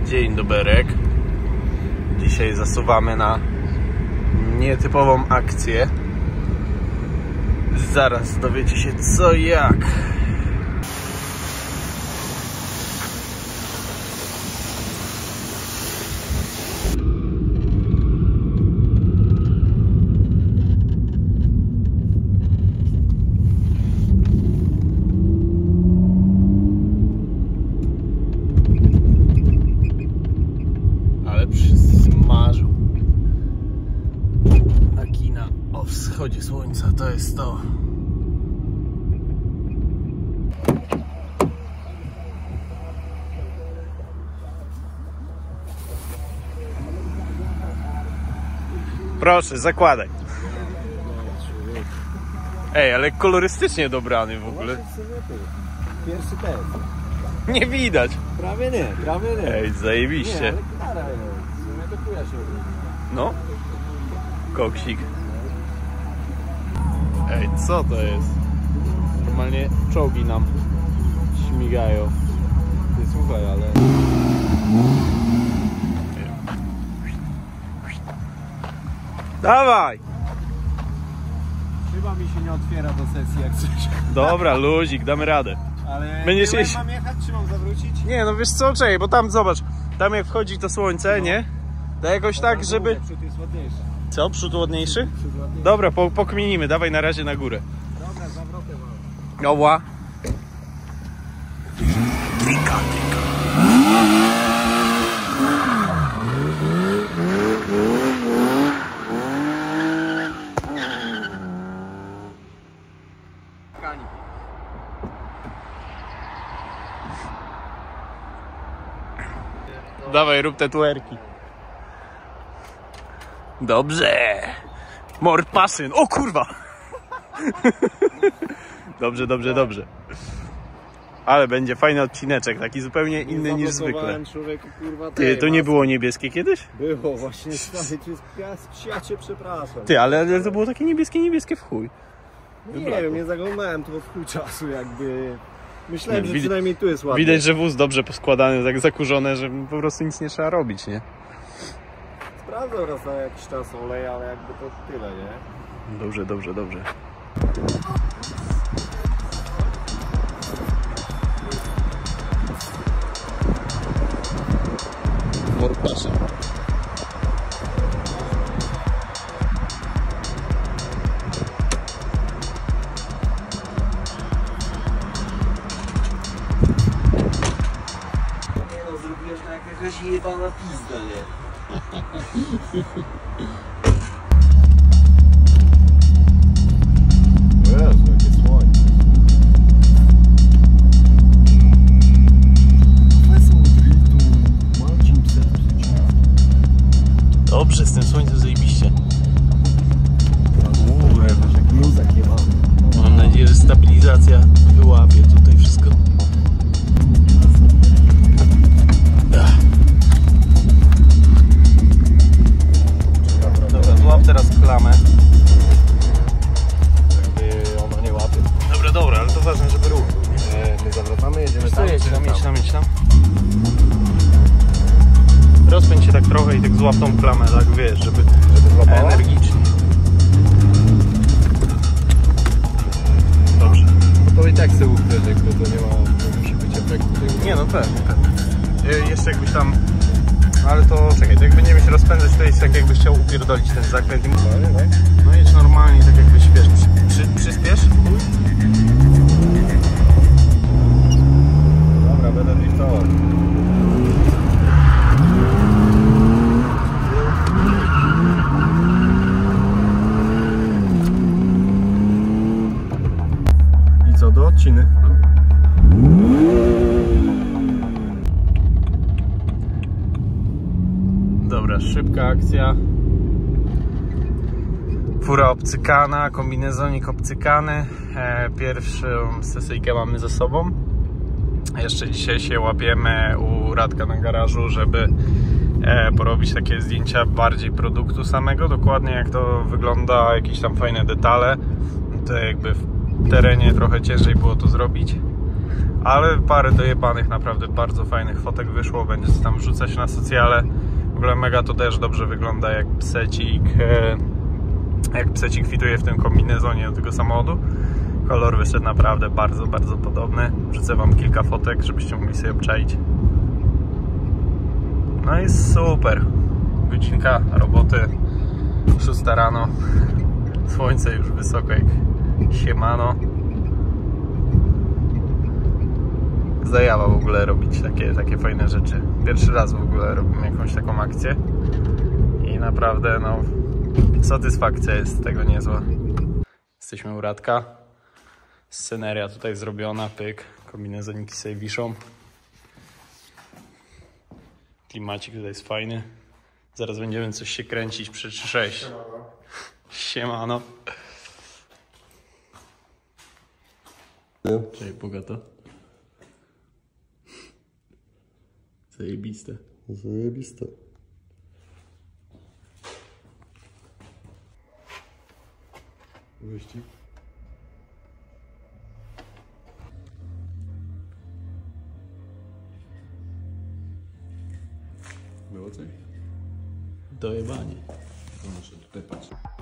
Dzień doberek. Dzisiaj zasuwamy na nietypową akcję. Zaraz dowiecie się co i jak. Przysmażył. Akina o wschodzie słońca to jest to. Proszę, zakładaj. Ej, ale kolorystycznie dobrany w ogóle. Pierwszy test. Nie widać. Prawie nie, prawie nie. Ej, zajebiście. Nie, ale klara jest. W sumie to chuja się robi. No. Koksik. Ej, co to jest? Normalnie czołgi nam śmigają. Ty słuchaj, ale... Dawaj! Szyba mi się nie otwiera do sesji jak coś. Dobra, luzik, damy radę. Ale Będziesz tyłem jeść... mam jechać, czy mam zawrócić? Nie, no wiesz co, czekaj, bo tam zobacz, tam jak wchodzi to słońce, nie? To jakoś tak, żeby... Przód jest ładniejszy. Co? Przód ładniejszy? Przód ładniejszy. Dobra, pokminimy, dawaj na razie na górę. Dobra, zawrotę mam. Oła. Dawaj, rób te tuerki. Dobrze. More passion. O kurwa. Dobrze, dobrze, dobrze. Ale będzie fajny odcineczek, taki zupełnie inny niż zwykle. Człowieku, kurwa, Ty, to nie było niebieskie kiedyś? Było właśnie, stary, tu jest piast, ja cię przepraszam. Ty, ale to było takie niebieskie w chuj. Nie wiem, nie zaglądałem tu w chuj czasu jakby... Myślałem, Nie, że przynajmniej tu jest ładnie. Widać, że wóz dobrze poskładany, tak zakurzone, że po prostu nic nie trzeba robić, nie? Sprawdzał raz na jakiś czas olej, ale jakby to tyle, nie? Dobrze, dobrze, dobrze. Morpasze. No zrobiłeś tak jakaś jebana pizda, nie? Jezu, jakie słońce. Profesor driftu, Marcin Psetusic. Dobrze, z tym słońcem zajebiście. Bluzak nie mam. Mam nadzieję, że stabilizacja wyłapie tutaj wszystko. Dobra, złap teraz klamę. Jakby ona nie łapie. Dobra, dobra, ale to ważne, żeby ruch. My zawracamy, jedziemy Co, tam. jedź tam. Rozpędź się tak trochę i tak złap tą klamę, tak wiesz, żeby złapała? energicznie. Dobrze. No to i tak sobie ukryć, jakby to nie ma, nie musi być efektu. Nie no, pewnie. Jeszcze jakbyś tam... Ale to czekaj, to jak będziemy się rozpędzać, to jest tak jakbyś chciał upierdolić ten zakręt i... No jedź normalnie, tak jakbyś, wiesz, przyspiesz. Dobra, będę driftował. I co, do odciny? Dobra, szybka akcja. Fura obcykana, kombinezonik obcykany. Pierwszą sesyjkę mamy za sobą. Jeszcze dzisiaj się łapiemy u Radka na garażu, żeby porobić takie zdjęcia bardziej produktu samego, dokładnie jak to wygląda, jakieś tam fajne detale. To jakby w terenie trochę ciężej było to zrobić, ale parę dojebanych, naprawdę bardzo fajnych fotek wyszło, będzie to tam wrzucać na socjale. W ogóle mega to też dobrze wygląda, jak psecik fituje w tym kombinezonie do tego samochodu. Kolor wyszedł naprawdę bardzo, bardzo podobny. Wrzucę wam kilka fotek, żebyście mogli sobie obczaić. No i super. Godzinka roboty, 6 rano. Słońce już wysoko jak siemano. Zajawa w ogóle robić takie fajne rzeczy. Pierwszy raz w ogóle robimy jakąś taką akcję. I naprawdę no satysfakcja jest z tego niezła. Jesteśmy u Radka. Sceneria tutaj zrobiona, pyk. Kombinezoniki sobie wiszą. Klimacik tutaj jest fajny. Zaraz będziemy coś się kręcić przy 3.6. Siemano. Cześć, bogato. Zajebiste. Zajebiste. Wyścig. Było coś? Dojebanie. To muszę tutaj patrzeć.